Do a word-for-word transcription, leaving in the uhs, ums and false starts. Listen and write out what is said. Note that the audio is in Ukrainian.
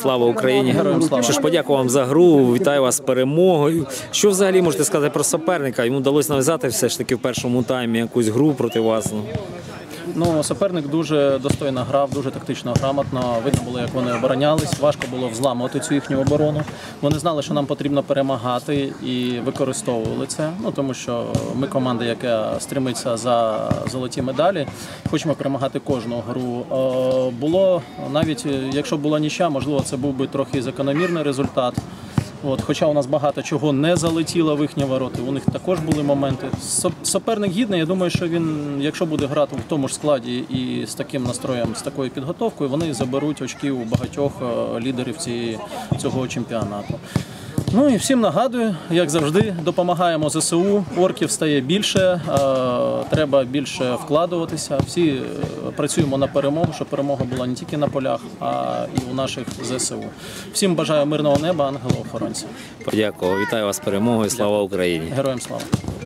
слава Україні! Героям слава! Що ж, подякую вам за гру, вітаю вас з перемогою. Що взагалі можете сказати про суперника? Йому вдалося нав'язати все ж таки в першому таймі якусь гру проти вас? Ну, суперник дуже достойно грав, дуже тактично, грамотно. Видно було, як вони оборонялись. Важко було взламувати цю їхню оборону. Вони знали, що нам потрібно перемагати, і використовували це. Ну, тому що ми команда, яка стремиться за золоті медалі. Хочемо перемагати кожну гру. Було, навіть якщо була нічия, можливо, це був би трохи закономірний результат. От, хоча у нас багато чого не залетіло в їхні ворота, у них також були моменти. Суперник гідний, я думаю, що він, якщо буде грати в тому ж складі і з таким настроєм, з такою підготовкою, вони заберуть очки у багатьох лідерів цієї, цього чемпіонату. Ну і всім нагадую, як завжди, допомагаємо ЗСУ, орків стає більше, треба більше вкладуватися. Всі працюємо на перемогу, щоб перемога була не тільки на полях, а і у наших ЗСУ. Всім бажаю мирного неба, ангелов-охоронців. Подякую, вітаю вас з перемогою, слава Україні! Героям слава!